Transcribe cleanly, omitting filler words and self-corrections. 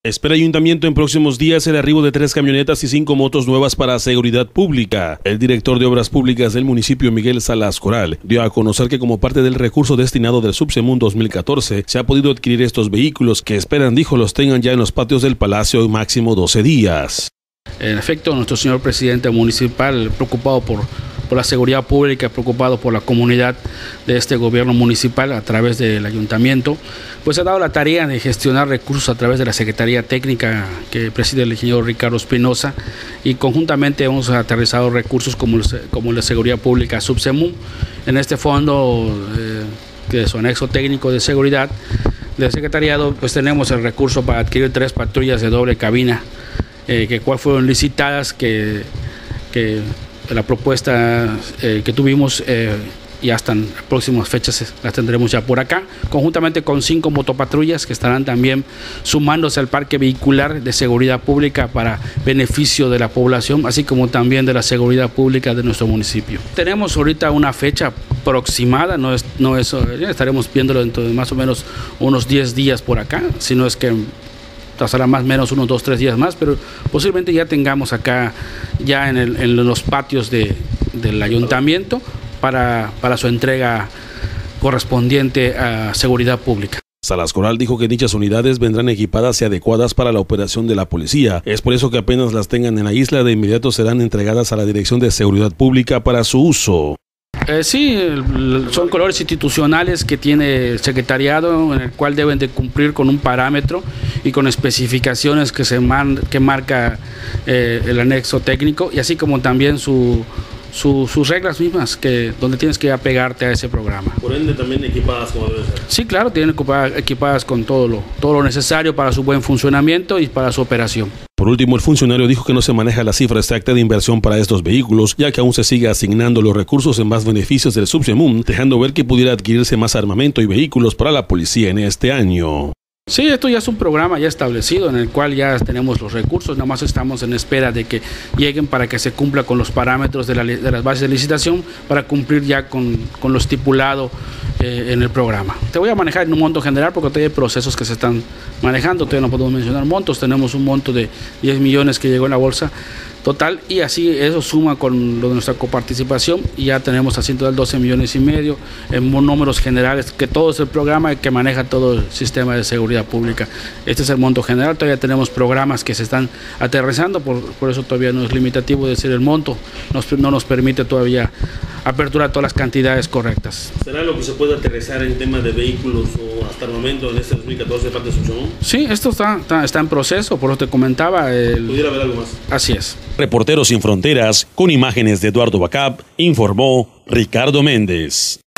Espera Ayuntamiento en próximos días el arribo de 3 camionetas y 5 motos nuevas para seguridad pública. El director de Obras Públicas del municipio, Miguel Salas Coral, dio a conocer que como parte del recurso destinado del Subsemún 2014, se ha podido adquirir estos vehículos que esperan, dijo, los tengan ya en los patios del Palacio en máximo 12 días. En efecto, nuestro señor presidente municipal, preocupado por la seguridad pública, preocupado por la comunidad de este gobierno municipal a través del ayuntamiento, pues ha dado la tarea de gestionar recursos a través de la Secretaría Técnica que preside el ingeniero Ricardo Espinosa, y conjuntamente hemos aterrizado recursos como la seguridad pública Subsemún. En este fondo, que es su anexo técnico de seguridad del secretariado, pues tenemos el recurso para adquirir 3 patrullas de doble cabina, que fueron licitadas, que la propuesta que tuvimos ya están próximas fechas, las tendremos ya por acá, conjuntamente con 5 motopatrullas que estarán también sumándose al parque vehicular de seguridad pública para beneficio de la población, así como también de la seguridad pública de nuestro municipio. Tenemos ahorita una fecha aproximada, no es estaremos viéndolo dentro de más o menos unos 10 días por acá, si no es que pasará más o menos unos 2 o 3 días más, pero posiblemente ya tengamos acá ya en los patios del ayuntamiento para su entrega correspondiente a seguridad pública. Salas Coral dijo que dichas unidades vendrán equipadas y adecuadas para la operación de la policía. Es por eso que apenas las tengan en la isla, de inmediato serán entregadas a la Dirección de Seguridad Pública para su uso. Sí, son colores institucionales que tiene el secretariado, en el cual deben de cumplir con un parámetro y con especificaciones que marca el anexo técnico, y así como también sus reglas mismas, donde tienes que apegarte a ese programa. Por ende, también equipadas como debe ser. Sí, claro, tienen equipadas con todo lo necesario para su buen funcionamiento y para su operación. Por último, el funcionario dijo que no se maneja la cifra exacta de inversión para estos vehículos, ya que aún se sigue asignando los recursos en más beneficios del Subsemún, dejando ver que pudiera adquirirse más armamento y vehículos para la policía en este año. Sí, esto ya es un programa ya establecido en el cual ya tenemos los recursos, nada más estamos en espera de que lleguen para que se cumpla con los parámetros de las bases de licitación para cumplir ya con lo estipulado en el programa. Te voy a manejar en un monto general porque todavía hay procesos que se están manejando, todavía no podemos mencionar montos, tenemos un monto de 10 millones que llegó en la bolsa total, y así eso suma con lo de nuestra coparticipación y ya tenemos así total 12 millones y medio en números generales, que todo es el programa que maneja todo el sistema de seguridad pública. Este es el monto general, todavía tenemos programas que se están aterrizando, por eso todavía no es limitativo decir el monto, no nos permite todavía aperturar todas las cantidades correctas. ¿Será lo que se puede aterrizar en temas de vehículos o hasta armamento en este 2014 de parte de Subsemún? Sí, esto está en proceso, por eso te comentaba. ¿Pudiera haber algo más? Así es. Reporteros Sin Fronteras, con imágenes de Eduardo Bacap, informó Ricardo Méndez.